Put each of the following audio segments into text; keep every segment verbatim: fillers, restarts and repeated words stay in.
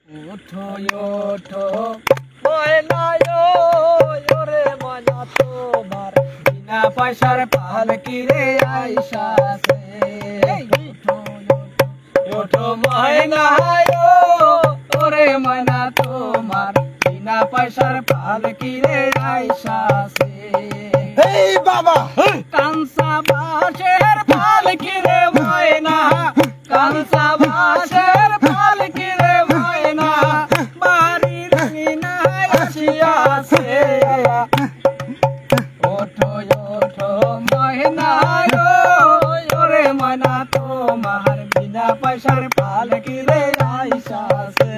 ওঠো ওঠো ময়নায়ো ওরে ময়না তোমার বিনা পয়সার পালকি রে আইসাছে ওঠো ময়নায়ো ওরে ময়না তোমার বিনা পয়সার পালকি রে আইসাছে এই বাবা কাঁচা বাঁশের পালকি রে ময়না কাঁচা বাঁশের পালকি রে ময়না বাড়ির মিনায় আসিয়াছে ওঠো ওঠো ময়না ওরে ময়না তোমার বিনা পয়সার পালকি রে আইসাছে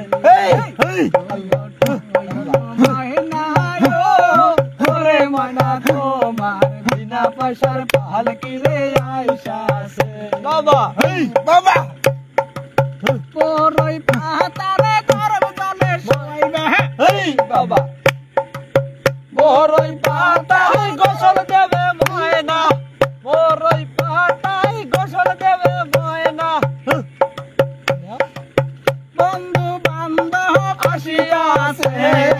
ময়না ওরে ময়না তোমার বিনা পয়সার পালকি রে আইসাছে বাবা এই বাবা পরই পাতারে গরম জলে শোইবে এই বাবা পরই পাতায় গোসল দেবে ময়না পরই পাতায় গোসল দেবে ময়না বন্ধু বান্ধব আসিয়াছে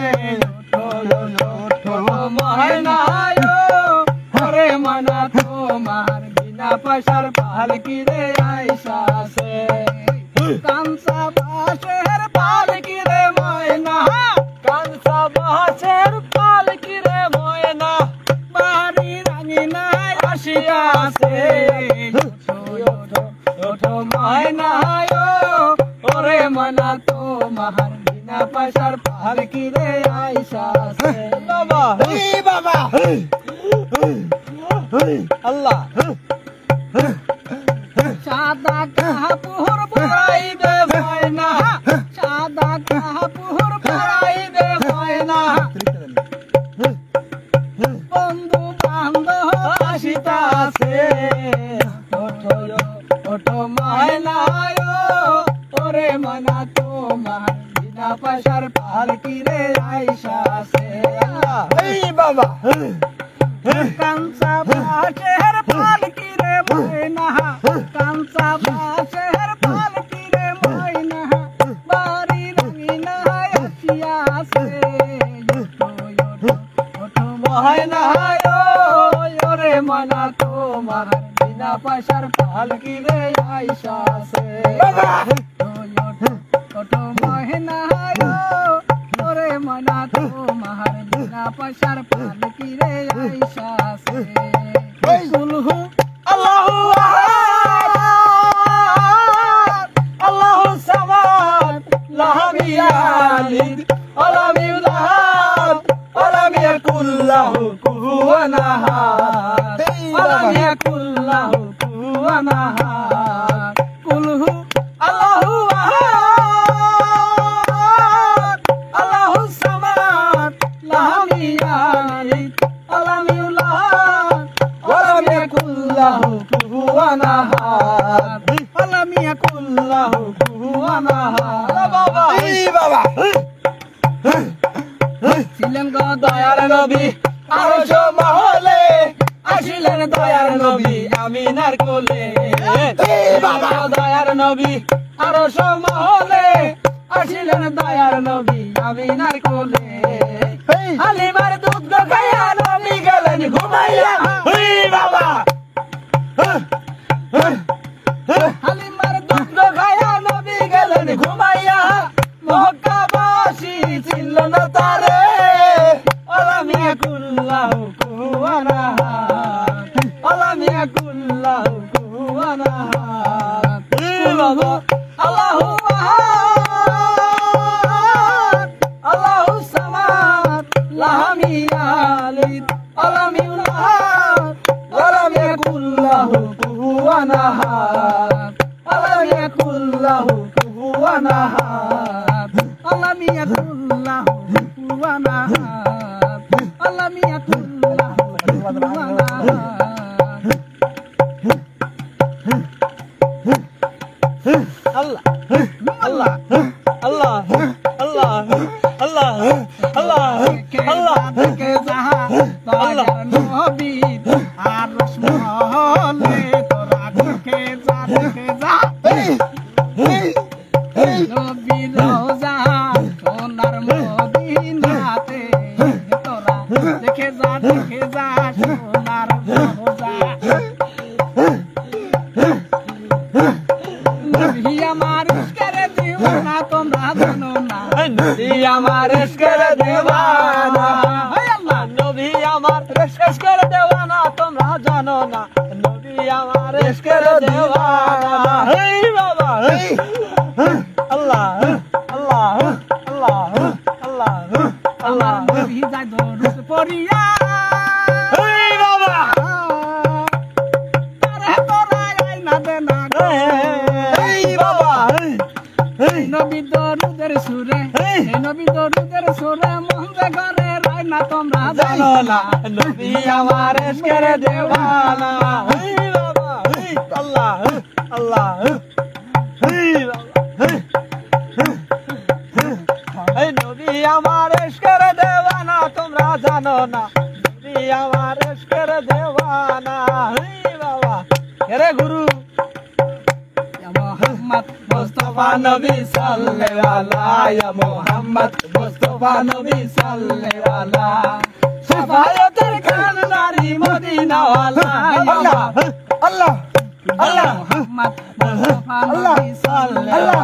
ওঠো ময়না ওরে ময়না তোমার বিনা পয়সার পালকি রে আইসাছে কাঁচা বাঁশের পালকি রে ময়না কাঁচা বাঁশের পালকি রে ময়না বাড়ির আঙিনায় আসিয়াছে ওঠো ময়না ওরে ময়না তোমার বিনা পয়সার পালকি রে আইসাছে বাবা এই বাবা আল্লাহ সাদা কাপড় পরাইবে ময়না সাদা কাপড় পরাইবে ময়না বন্ধু বান্ধব আসিতাছে ওঠো ওঠো ময়না ওরে ময়না তোমার বিনা পয়সার পালকি রে আইসাছে এই বাবা কাঁচা বাঁশের পালকি রে ময়না কাঁচা বাঁশের পালকি রে ময়না বাড়ির আঙিনায় আসিয়াছে ওঠো ময়না ওরে ময়না তোমার বিনা পয়সার পালকি রে আইসাছে ওঠো ময়না ওরে ময়না তোমার বিনা পয়সার পালকি রে আইসাছে কুলহু আল্লাহু আহাদ আল্লাহু সামাদ লাম ইয়ালিদ ওয়ালাম ইউলাদ ওয়ালাম ইয়াকুল লাহু কুফুওয়ান আহাদ ওয়ালাম ইয়াকুল লাহু কুফুওয়ান আহাদ কুলহু আল্লাহু আহাদ আল্লাহু সামাদ লাম ইয়ালিদ ওয়ালাম ইউলাদ ওয়ালাম ইয়াকুল লাহু কুফুওয়ান আহাদ ওয়ালাম ইয়াকুল লাহু কুফুওয়ান আহাদ বাবা এই বাবা ছিলেন গো দয়ার নবী আরশ মহলে আসিলেন দয়ার নবী আমিনার কোলে এই বাবা দয়ার নবী আরশ মহলে আসিলেন দয়ার নবী আমিনার কোলে হালিমার দুধ খাইয়া নবী গেলেন ঘুমাইয়া এই বাবা হালিমার দুধ খাইয়া নবী গেলেন ঘুমাইয়া মক্কাবাসী ছিল না তারে ওলামিয়া কুল্লাহু কুফুওয়ান আহাদ ওলামিয়া কুল্লাহু কুফুওয়ান আহাদ আল্লাহু আহাদ আল্লাহু সামাদ লাম ইয়ালিদ ওয়ালাম ইউলাদ ওয়ালাম ইয়াকুল লাহু কুফুওয়ান আহাদ ওয়ালাম ইয়াকুল লাহু কুফুওয়ান আহাদ ওয়ালাম ইয়াকুল লাহু কুফুওয়ান আহাদ ওয়ালাম ইয়াকুল লাহু কুফুওয়ান আহাদ আল্লাহ আল্লাহ আল্লাহ আল্লাহ আল্লাহ আল্লাহ আল্লাহ কে যাহা দয়ার নবী আরশ মহলে তোরা কে যা কে যা নবী রোজা সোনার মদিনাতে তোরা দেখে যা দেখে যা সোনার রোজা নবী আমার ইশকের দিওয়ানা তোমরা জানো না নবী আমার ইশকের দেওয়ানা হে আল্লাহ নবী আমার ইশকের দেওয়ানা তোমরা জানো না নবী আমার ইশকের দেওয়ানা হে বাবা হে আল্লাহ আল্লাহ আল্লাহ আল্লাহ আমার নবী যায় দরুদ পড়িয়া হে বাবা তারে তোরা আইনা দে না গো হে বাবা হে নবী দরুদের সুরে হে নবী দরুদের সুরে মহবে ঘরে রাই না তোমরা জানো না নবী আমার ইশকের দেওয়ানা হে বাবা হে আল্লাহ আল্লাহ হে বাবা হে নবী আমার ইশকের দেওয়ানা তোমরা জানো না নবী আমার ইশকের দেওয়ানা হে বাবা রে গুরু মোহাম্মদ মুস্তাফা নবী সাল্লাল্লাহু আলাইহি মুহাম্মদ মুস্তাফা নবী সাল্লাল্লাহু আলাইহি শাফায়াতের খান নারী মদিনা ওয়ালা আল্লাহ আল্লাহ আল্লাহ মোহাম্মদ মুস্তাফা নবী সাল্লাল্লাহু আল্লাহ